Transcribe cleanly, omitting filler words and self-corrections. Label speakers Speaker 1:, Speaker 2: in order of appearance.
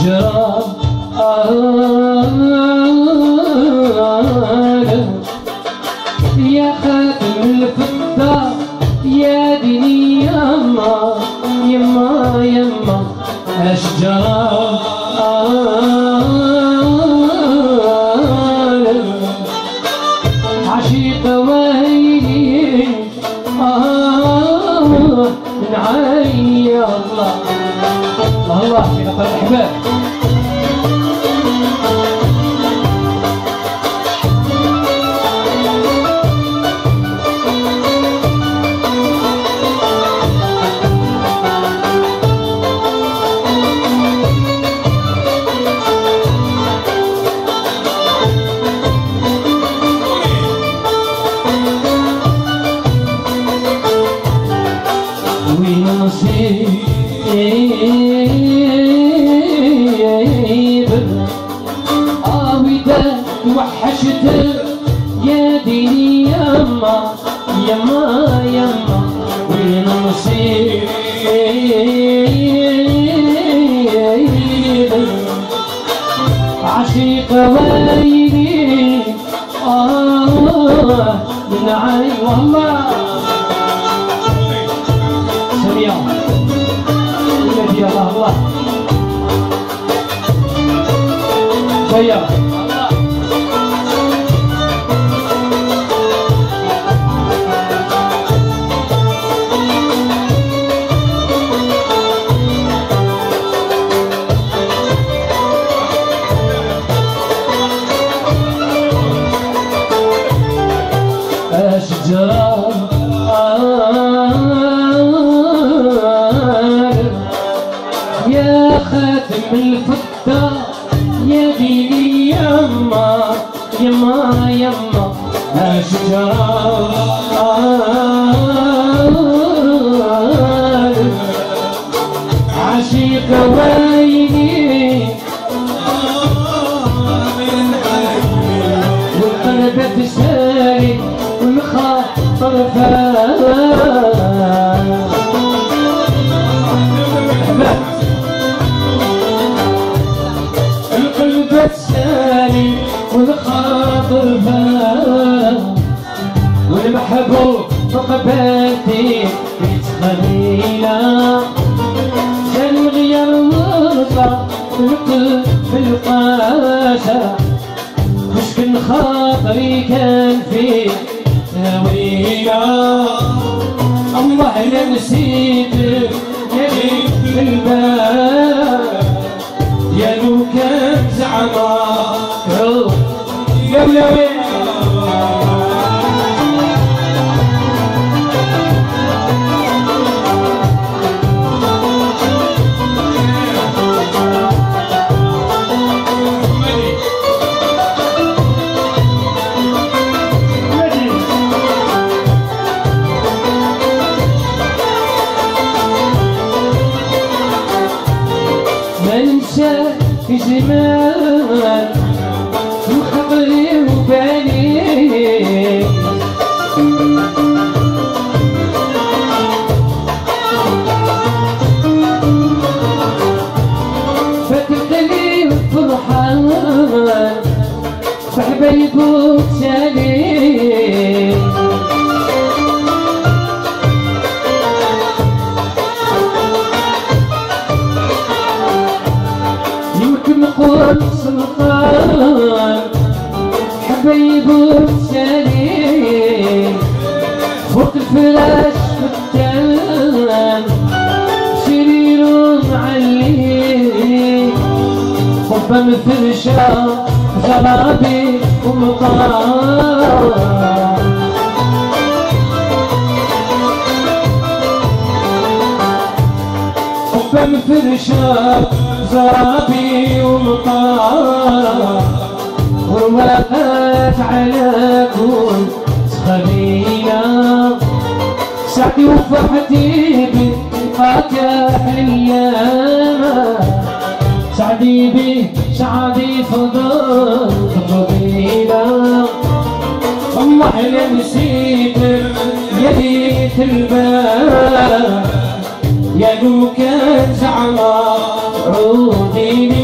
Speaker 1: أشجار يا خاتم الفضة يا ديني يما يما يما أشجار عشيقة ويلي من عيني يا الله الله الله في نقر الأحباب. وين نصيب وداد وحشتك يا ديني يما يما يما وين نصيب عشيقة ويلي من عين والله سميع ولدي الله الله سيا أشجار يا خاتم الفضة يا ديني يما يما يما أشجار عشيقة ويلي والقلب تسالي والخاطر فات القلب تسالي والخاطر فات والمحبوب فقباتي خليلة كان غير وطلع القلب بالقاسة مسكن خاطري كان فيه تاويلة الله لا نسيتك يا بيت الباب يا لو كان زعما يا ولوي في زمان وخطري وبالي فتبتلي فرحان بحبايب وتسالي نقول سلطان حبايب وتسالي فوق الفراش فتان سرير معلي حبا مفرشة زرابي ومطار حبا مفرشة زرابي ومطار ووقفت على كل خليلة سعدي وفرحتي بلقاك أيام سعدي به سعدي فضل فضيلة الله لا نسيتك يا بيت الباب يا لو كان زعما عودي